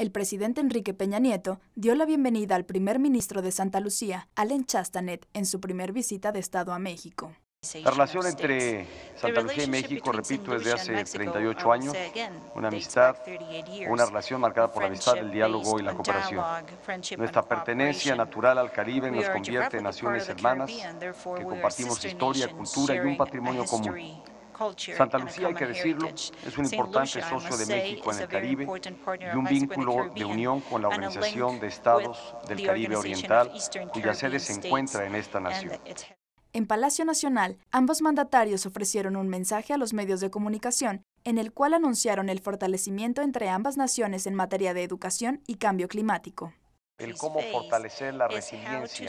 El presidente Enrique Peña Nieto dio la bienvenida al primer ministro de Santa Lucía, Allen Chastanet, en su primer visita de Estado a México. La relación entre Santa Lucía y México, repito, es de hace 38 años, una amistad, una relación marcada por la amistad, el diálogo y la cooperación. Nuestra pertenencia natural al Caribe nos convierte en naciones hermanas que compartimos historia, cultura y un patrimonio común. Santa Lucía, hay que decirlo, es un importante socio de México en el Caribe y un vínculo de unión con la Organización de Estados del Caribe Oriental, cuya sede se encuentra en esta nación. En Palacio Nacional, ambos mandatarios ofrecieron un mensaje a los medios de comunicación en el cual anunciaron el fortalecimiento entre ambas naciones en materia de educación y cambio climático. El cómo fortalecer la resiliencia,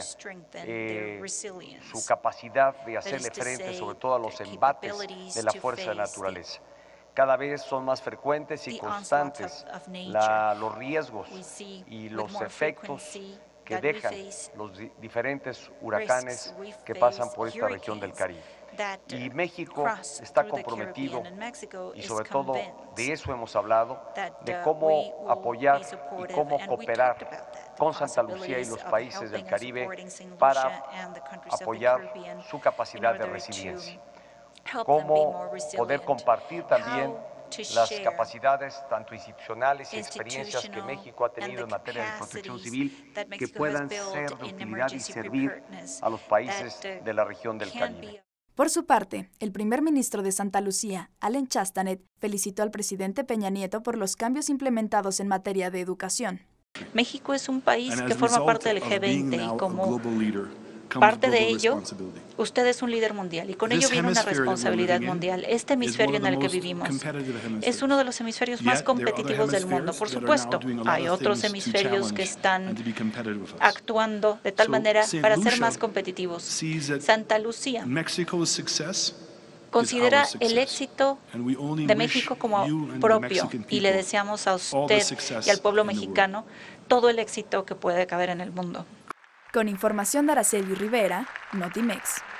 su capacidad de hacerle frente sobre todo a los embates de la fuerza de la naturaleza. Cada vez son más frecuentes y constantes los riesgos y los efectos que dejan los diferentes huracanes que pasan por esta región del Caribe. Y México está comprometido, y sobre todo de eso hemos hablado, de cómo apoyar y cómo cooperar con Santa Lucía y los países del Caribe para apoyar su capacidad de resiliencia. Cómo poder compartir también las capacidades tanto institucionales y experiencias que México ha tenido en materia de protección civil que puedan ser de utilidad y servir a los países de la región del Caribe. Por su parte, el primer ministro de Santa Lucía, Allen Chastanet, felicitó al presidente Peña Nieto por los cambios implementados en materia de educación. México es un país que forma parte del G20 y como parte de ello, usted es un líder mundial y con ello viene una responsabilidad mundial. Este hemisferio en el que vivimos es uno de los hemisferios más competitivos del mundo. Por supuesto, hay otros hemisferios que están actuando de tal manera para ser más competitivos. Santa Lucía considera el éxito de México como propio y le deseamos a usted y al pueblo mexicano todo el éxito que puede caber en el mundo. Con información de Araceli Rivera, Notimex.